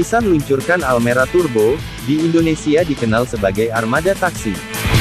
Nissan luncurkan Almera Turbo, di Indonesia dikenal sebagai Armada Taksi.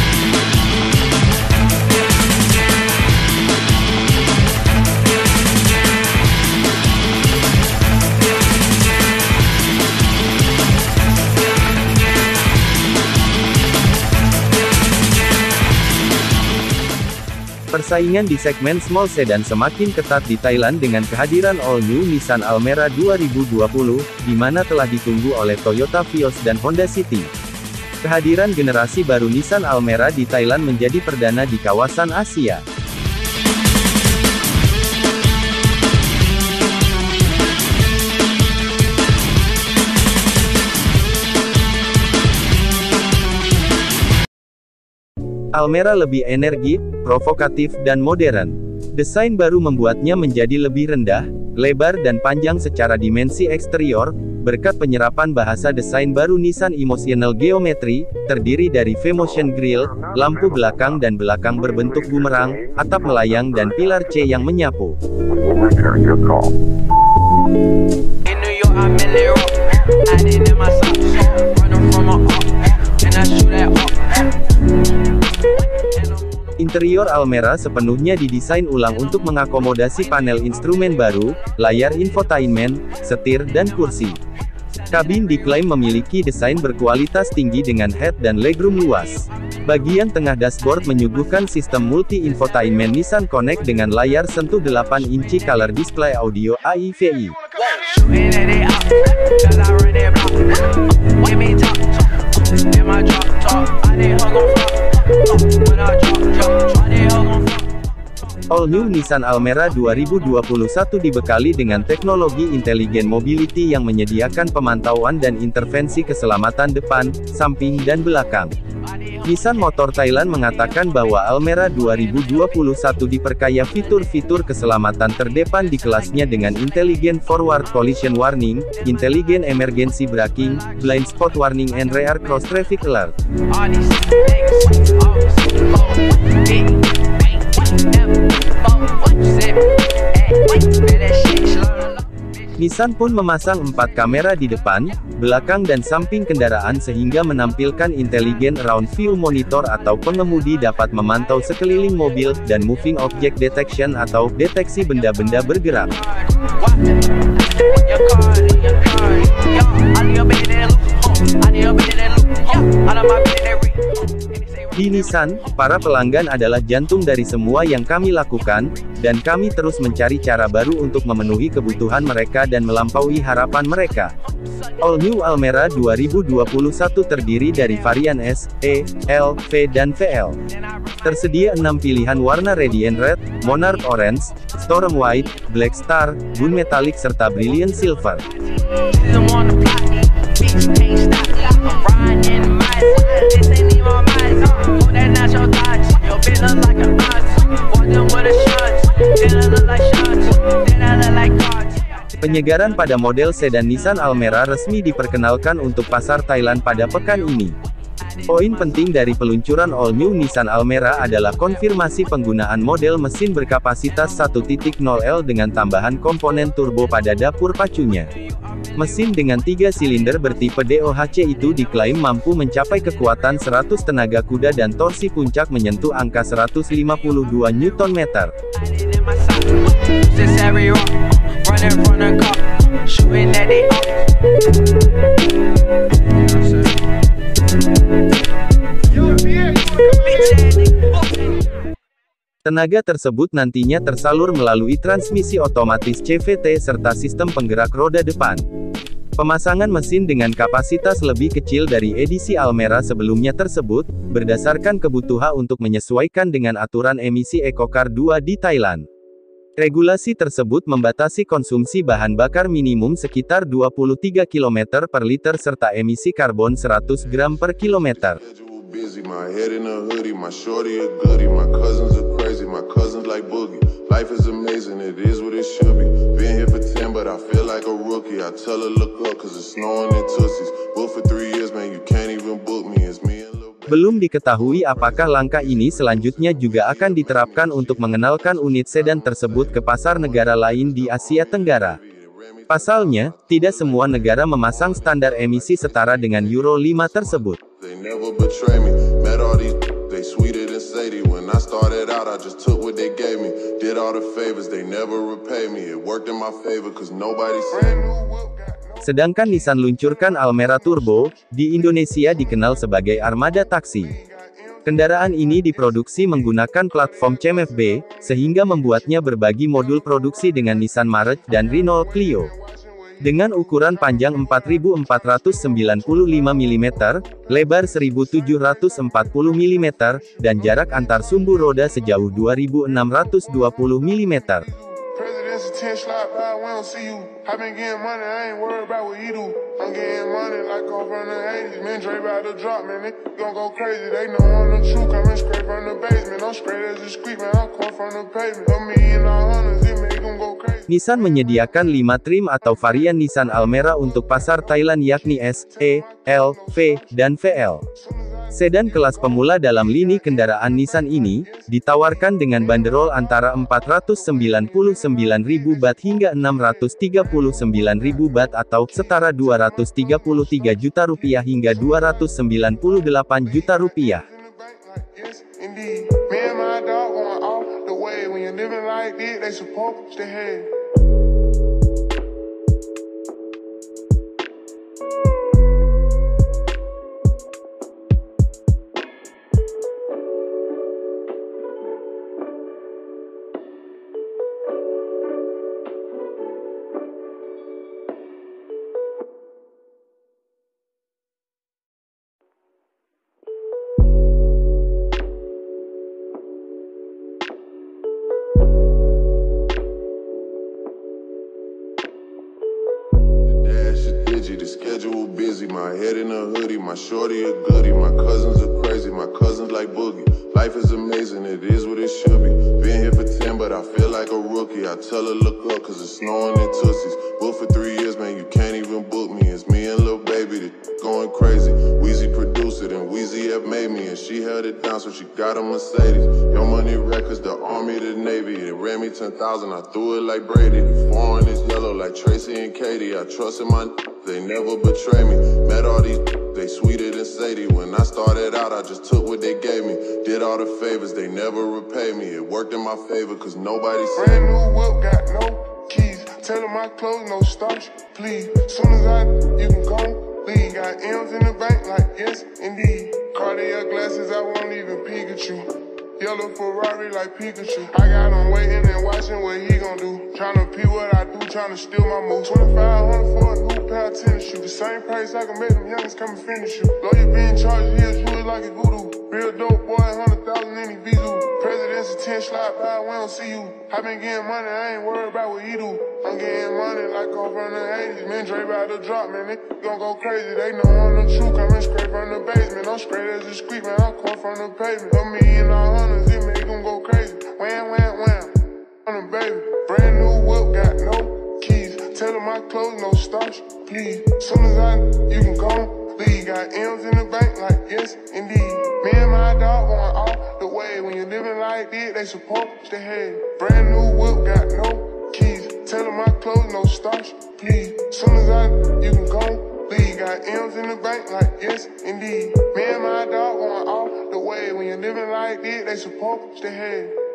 Persaingan di segmen small sedan semakin ketat di Thailand dengan kehadiran all new Nissan Almera 2020, di mana telah ditunggu oleh Toyota Vios dan Honda City. Kehadiran generasi baru Nissan Almera di Thailand menjadi perdana di kawasan Asia. Almera lebih energi, provokatif dan modern. Desain baru membuatnya menjadi lebih rendah, lebar dan panjang secara dimensi eksterior, berkat penyerapan bahasa desain baru Nissan Emotional Geometry, terdiri dari V-Motion Grille, lampu belakang dan belakang berbentuk bumerang, atap melayang dan pilar C yang menyapu. Interior Almera sepenuhnya didesain ulang untuk mengakomodasi panel instrumen baru, layar infotainment, setir dan kursi. Kabin diklaim memiliki desain berkualitas tinggi dengan head dan legroom luas. Bagian tengah dashboard menyuguhkan sistem multi-infotainment Nissan Connect dengan layar sentuh 8 inci color display audio AIVI. All new Nissan Almera 2021 dibekali dengan teknologi Intelligent Mobility yang menyediakan pemantauan dan intervensi keselamatan depan, samping dan belakang. Nissan Motor Thailand mengatakan bahwa Almera 2021 diperkaya fitur-fitur keselamatan terdepan di kelasnya dengan Intelligent Forward Collision Warning, Intelligent Emergency Braking, Blind Spot Warning and Rear Cross Traffic Alert. Nissan pun memasang 4 kamera di depan, belakang dan samping kendaraan sehingga menampilkan Intelligent Round View Monitor atau pengemudi dapat memantau sekeliling mobil, dan Moving Object Detection atau deteksi benda-benda bergerak. Di Nissan, para pelanggan adalah jantung dari semua yang kami lakukan, dan kami terus mencari cara baru untuk memenuhi kebutuhan mereka dan melampaui harapan mereka. All New Almera 2021 terdiri dari varian S, E, L, V dan VL. Tersedia 6 pilihan warna Radiant Red, Monarch Orange, Storm White, Black Star, Gun Metallic serta Brilliant Silver. Penyegaran pada model sedan Nissan Almera resmi diperkenalkan untuk pasar Thailand pada pekan ini. Poin penting dari peluncuran all new Nissan Almera adalah konfirmasi penggunaan model mesin berkapasitas 1.0L dengan tambahan komponen turbo pada dapur pacunya. Mesin dengan 3 silinder bertipe DOHC itu diklaim mampu mencapai kekuatan 100 tenaga kuda dan torsi puncak menyentuh angka 152 Nm. Tenaga tersebut nantinya tersalur melalui transmisi otomatis CVT serta sistem penggerak roda depan. Pemasangan mesin dengan kapasitas lebih kecil dari edisi Almera sebelumnya tersebut, berdasarkan kebutuhan untuk menyesuaikan dengan aturan emisi EcoCar 2 di Thailand. Regulasi tersebut membatasi konsumsi bahan bakar minimum sekitar 23 km per liter serta emisi karbon 100 gram per kilometer. Busy, my head in a hoodie, my shorty a goodie, my cousins are crazy, my cousins like boogie. Life is amazing, it is what it should be. Been here for 10, but I feel like a rookie. I tell her look up, cause it's snowing in Tussies. Booked for 3 years, man, you can't even book me, it's me and Lil Baby. Belum diketahui apakah langkah ini selanjutnya juga akan diterapkan untuk mengenalkan unit sedan tersebut ke pasar negara lain di Asia Tenggara. Pasalnya, tidak semua negara memasang standar emisi setara dengan Euro 5 tersebut. They never betray me. Met all these, they sweeter than Sadie. When I started out, I just took what they gave me. Did all the favors, they never repay me. It worked in my favor, cause nobody said. Sedangkan Nissan luncurkan Almera Turbo, di Indonesia dikenal sebagai armada taksi. Kendaraan ini diproduksi menggunakan platform CMF-B, sehingga membuatnya berbagi modul produksi dengan Nissan March dan Renault Clio. Dengan ukuran panjang 4.495 mm, lebar 1.740 mm, dan jarak antar sumbu roda sejauh 2.620 mm. Nissan menyediakan 5 trim atau varian Nissan Almera untuk pasar Thailand yakni S, E, L, V, dan VL. Sedan kelas pemula dalam lini kendaraan Nissan ini, ditawarkan dengan banderol antara 499.000 baht hingga 639.000 baht atau setara 233 juta rupiah hingga 298 juta rupiah. The schedule busy, my head in a hoodie, my shorty a goodie, my cousins are crazy, my cousins like boogie. Life is amazing, it is what it should be. Been here for 10, but I feel like a rookie. I tell her look up, cause it's snowing in Tootsies. Booked for 3 years, man, you can't even book me. It's me and Lil Baby, the going crazy. Weezy produced it, and Weezy F made me, and she held it down, so she got a Mercedes. Your Money Records, the Army, the Navy. It ran me 10,000, I threw it like Brady. The foreign is yellow like Tracy and Katie. I trust in my they never betray me. Met all these, they sweeter than Sadie. When I started out, I just took what they gave me. Did all the favors, they never repay me. It worked in my favor, cause nobody said. Brand new whip, got no keys. Tell them my clothes, no starch, please. Soon as you can go, leave. Got M's in the bank, like yes, indeed. Cartier glasses, I won't even Pikachu. Yellow Ferrari like Pikachu. I got him waiting and watching what he gon' do. Tryna pee what I do, tryna steal my moves. 2,500 for a new pair of tennis shoes. The same price I can make them youngins come and finish you. Lawyer being charged, he'll you like a voodoo. Real dope boy, 100,000 in his Bizu. President's a 10 slide by, we don't see you. I been getting money, I ain't worried about what he do. I'm getting money like I'm from the 80s. Man, Dre about to drop, man, they gon' go crazy. They know I'm the truth, coming straight from the basement. I'm straight as a squeak, man, I come from the pavement. A million all hundreds, it make them go crazy. Wham, wham, wham, on them, baby. Brand new whip, got no keys. Tell them my clothes, no starch, please. Soon as you can come, leave. Got M's in the bank, like yes, indeed. Me and my dog going all the way. When you're living like this, they support the head. Brand new whip, got no keys. Tell them my clothes, no starch, please. Soon as you can come, leave. Got M's in the bank, like yes, indeed. Me and my dog going all the way. When you're living like this, they support the head.